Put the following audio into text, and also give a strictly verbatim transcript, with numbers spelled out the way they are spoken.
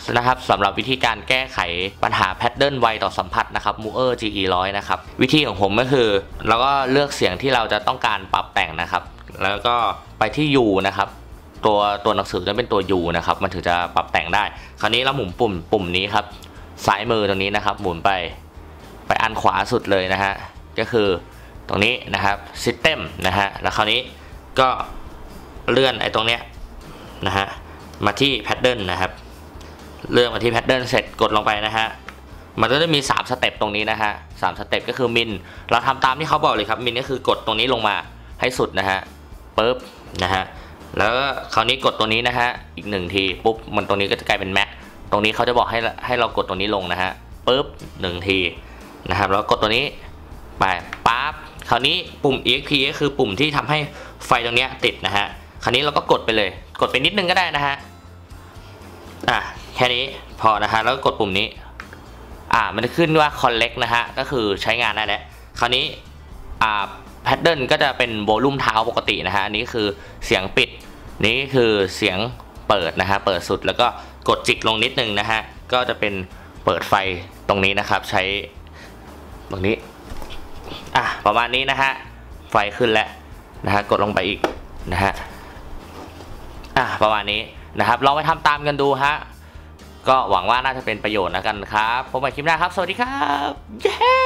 นะครับสำหรับวิธีการแก้ไขปัญหาแพทเทิร์นไวต่อสัมผัสนะครับ Mooer จี อี หนึ่งร้อย นะครับวิธีของผมก็คือเราก็เลือกเสียงที่เราจะต้องการปรับแต่งนะครับแล้วก็ไปที่ U นะครับตัวตัวหนังสือจะเป็นตัว U นะครับมันถึงจะปรับแต่งได้คราวนี้เราหมุนปุ่มปุ่มนี้ครับซ้ายมือตรงนี้นะครับหมุนไปไปอันขวาสุดเลยนะฮะก็คือตรงนี้นะครับ System นะฮะแล้วคราวนี้ก็เลื่อนไอ้ตรงเนี้ยนะฮะมาที่ Pattern นะครับเลื่อนมาที่ Pattern เสร็จกดลงไปนะฮะมันก็จะมีสามสเต็ปตรงนี้นะฮะสามสเต็ปก็คือมินเราทำตามที่เขาบอกเลยครับมินก็คือกดตรงนี้ลงมาให้สุดนะฮะปึ๊บนะฮะแล้วคราวนี้กดตัวนี้นะฮะอีกหนึ่งทีปุ๊บมันตรงนี้ก็จะกลายเป็นแม็กตรงนี้เขาจะบอกให้ให้เรากดตัวนี้ลงนะฮะปึ๊บหนึ่งทีนะครับแล้วกดตัวนี้ไปปั๊บคราวนี้ปุ่ม อี เอ็กซ์ พี ก็คือปุ่มที่ทำให้ไฟตรงนี้ติดนะฮะคราวนี้เราก็กดไปเลยกดไปนิดนึงก็ได้นะฮะอ่ะแค่นี้พอนะฮะแล้วก็กดปุ่มนี้อ่ามันจะขึ้นว่า collect นะฮะก็คือใช้งานได้แล้วคราวนี้อ่าแพทเทิร์นก็จะเป็นโวลูมเท้าปกตินะฮะอันนี้คือเสียงปิดนี้คือเสียงเปิดนะฮะเปิดสุดแล้วก็กดจิกลงนิดนึงนะฮะก็จะเป็นเปิดไฟตรงนี้นะครับใช้ตรงนี้อ่ะประมาณนี้นะฮะไฟขึ้นแล้วนะฮะกดลงไปอีกนะฮะอ่ะประมาณนี้นะครับลองไปทำตามกันดูฮะก็หวังว่าน่าจะเป็นประโยชน์แล้วกันครับพบกันคลิปหน้าครับสวัสดีครับเย้